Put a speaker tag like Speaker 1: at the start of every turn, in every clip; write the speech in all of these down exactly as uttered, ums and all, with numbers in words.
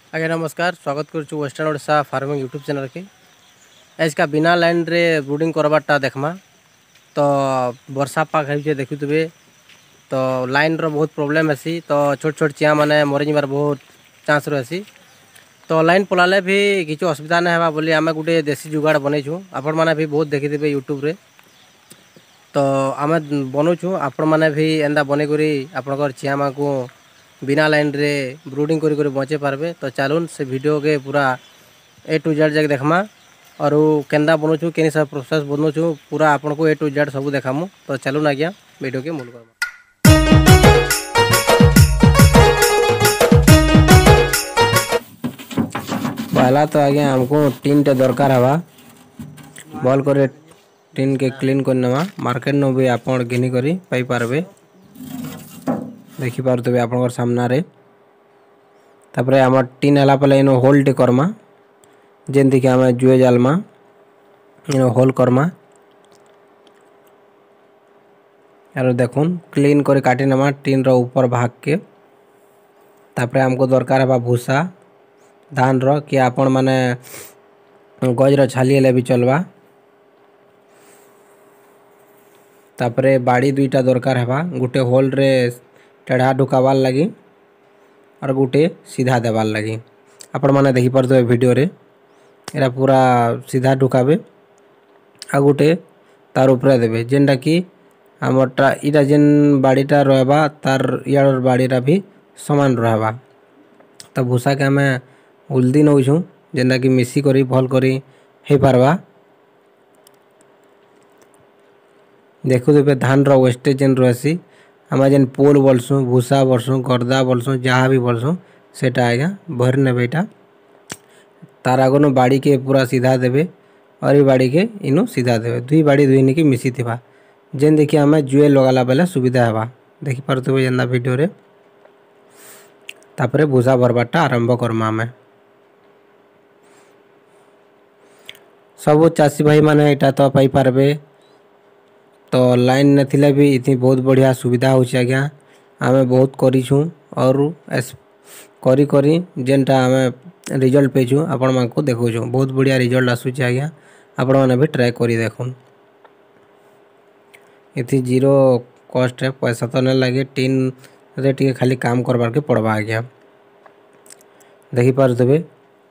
Speaker 1: आज्ञा नमस्कार, स्वागत करुँ western Odisha farming YouTube channel के। आज का बिना लाइन रे ब्रूडिंग करवाटा देखमा तो वर्षा पाक है देखुवे तो लाइन रो बहुत प्रॉब्लम है। तो छोट छोट चिया माने मरी जबार बहुत चांस रही। तो लाइन पलाले भी किसी असुविधा नहीं है बोली आम गोटे देसी जुगाड़ बनईचु। आपण मैंने भी बहुत देखिथे यूट्यूब रे। तो आम बनाऊँ आपण मैंने भी एंदा बनईकरी आपणकर चिया माँ को बिना लाइन रे ब्रूडिंग करी करी बचे पारबे। तो चलून से वीडियो के पूरा ए टू जेड जाके देखमा और केंदा बनौछु केनी सब प्रोसेस बनौछु पूरा आपन को ए टू जेड सब देखामु। तो चलून आज्ञा वीडियो के मूल करबा। पहला तो आज्ञा हमको टीन टे दरकार हवा बॉल करे टीन के क्लीन करनेवा। मार्केट नो भी आपन घिनी करी पाई पारबे देखि पारतबे आपनकर सामना रे। तापरे हमर टीन हला पले इनो होल टे करमा जेंति कि हमें जुए जालमा इनो होल करमा यार देखुन क्लीन करे काटी नमा टीन रो ऊपर भाग के। तापरे हमको दरकार है भूसा धान रो कि आपन माने गज रो छाली ले भी चलवा। तापरे बाड़ी दुईटा दरकार है गुटे होल रे टेढ़ा ढुकावाल लगी और गुटे सीधा देवाल लगी। आपण माने देखि परदे वीडियो रे एरा पूरा सीधा ढुकाबे आ गुटे तार ऊपर देबे जेंडा कि हमरटा इटा जेन बाड़ीटा रहबा तार यार बाड़ीरा भी समान रहबा। त भूसा के हमें उल्दी नउछु जेंडा कि मिसी करी भल करी हे पारबा। देखु देबे धान रो वेस्टेज जेन रहसी हम जेन पोल बोलसु भूसा बोलसु गर्दा बोलसु जहाँ भी बोलसु सेटा आएगा भर नेबे। एटा तार आगनो बाड़ी के पूरा सीधा देबे और ये बाड़ी के इनु सीधा देबे दुई बाड़ी दुई की मिसी थिबा जेन देखि हमें जुए लगाला बेले सुविधा हेबा देखि परतबे जेंदा वीडियो रे। तापरे भूसा भरबाटा आरंभ करमा हमें सब चासी भाई माने एटा तो पाई पारबे। तो लाइन नथिले भी इतनी बहुत बढ़िया सुविधा होछि आज्ञा आमे बहुत करिछु और एस करी करी जेनटा आमे रिजल्ट पेछु आपण मान को देखोछु बहुत बढ़िया रिजल्ट आसुछि आज्ञा आपण माने भी ट्राई करी देखुन। इति जीरो कॉस्ट है पैसा तो न लागे टीन रे टिके खाली काम करबार के पड़बा आज्ञा देखि पार देबे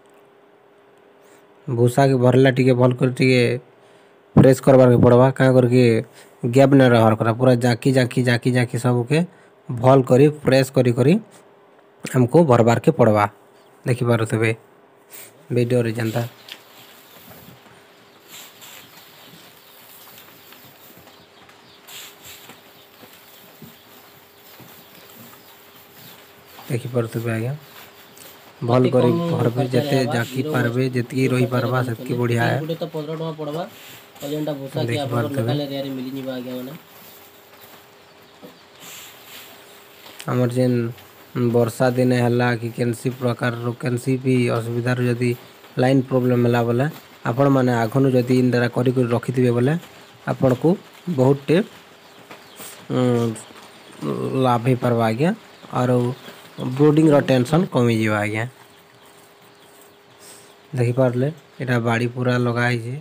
Speaker 1: भूसा के भरला टिके भल कर टिके फ्रेश करबार के पड़बा का करके गैप न रहर करा पूरा जाकी जाकी जाकी जाकी सब के भल करी फ्रेश करी करी हमको भरबार के पड़बा देखि पारतबे वीडियो रे जनता देखि पारतबे आज्ञा भल करी भरबे जते जाकी पारबे जतकी रही पारबा सेतकी बढ़िया है।
Speaker 2: तो पंद्रह टका पड़बा अजेंटा भूसा के आप लोकल एरिया रे मिली निबा आगे माने
Speaker 1: हमर जेन वर्षा दिन हला कि केनसी प्रकार रो केनसी भी असुविधा रो यदि लाइन प्रॉब्लम हला बोले आपण माने आखनु यदि इंदरा करी करी रखि दिबे बोले आपण को बहुत टे लाभ ही परवा आज्ञा और ब्रूडिंग रो टेंशन कमी जीवा आज्ञा देखि पारले एटा बाड़ी पूरा लगाई जे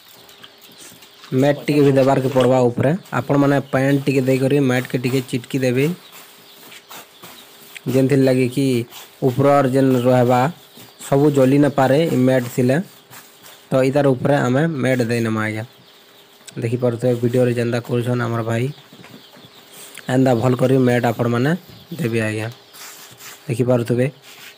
Speaker 1: मैट टिके भी देबार के पड़वा ऊपर आपण माने पैंट टिके दे करी मैट के टिके चिटकी देबे जेनथि लगे कि ऊपर जेन रहबा सब जली न पारे मैट थिले तो इतार ऊपर हमें मैट दे न आज्ञा देखि परते वीडियो रे जेंदा करछन हमर भाई एंदा भल करी मैट आपण माने देबे आज्ञा देखि पारतबे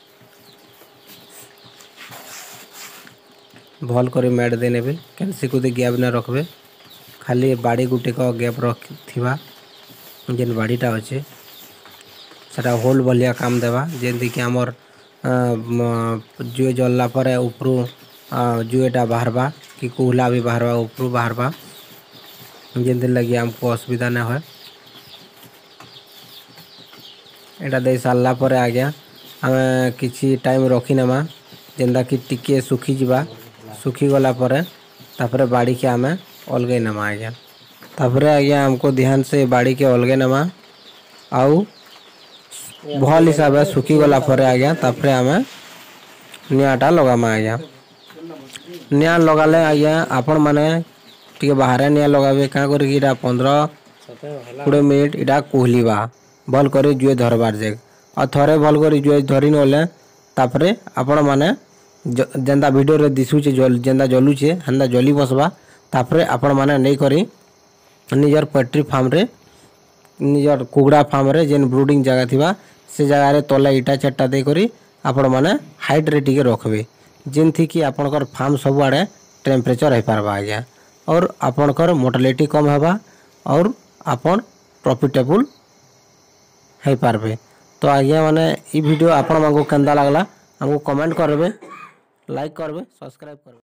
Speaker 1: भल करी मैट दे नेबे केनसी को दे गैप न रखबे खाली बाड़ी गुटे को गैप रख थिबा जेन बाड़ीटा अच्छे सेटा होल भलिया काम देवा जेंति कि हमर जुए जलला पर उपरू जुएटा बाहरबा कि कुहला भी बाहरबा उपरू बाहरबा जेंति लगी हमको असुविधा न होय। एटा दे सारला पर आज्ञा हमें किछि टाइम रखी नेमा जेंदा कि टिके सुखी जिबा सुखी गला पर तापरे बाड़ी के हमें अलगे नमा आज्ञा तापरे आज्ञा हमको ध्यान से बाड़ी के अलगे नमा आउ भल हिसाब से सुखी गला पर आज्ञा तापरे हमें निआटा लगामा आज्ञा निआ लगाले आज्ञा आपण माने टिके बाहर निआ लगाबे का करी इटा पंद्रह कोड़े मिनिट इटा कोहलिबा भल करे जुए धरबार जे और थरे भल करे जुए धरी नले तापरे आपण माने जेंदा वीडियो रे दिसुचे जेंदा जलुचे हंदा जली बसबा तापरे आपण माने नै करी निजर पोल्ट्री फार्म रे निजर कुगड़ा फार्म रे जेन ब्रूडिंग जगह थिबा से जगह रे तले इटा चट्टा दे करी आपण माने हाइट रे टिके रखबे जेनथि कि आपनकर फार्म सब आड़े टेम्परेचर है पारबा आज्ञा और आपनकर मोर्टालिटी कम हेबा और आपन प्रॉफिटेबल है पारबे। तो आज्ञा माने ई वीडियो आपण मांगो केंदा लागला हमको कमेंट करबे लाइक करबे सब्सक्राइब करबे।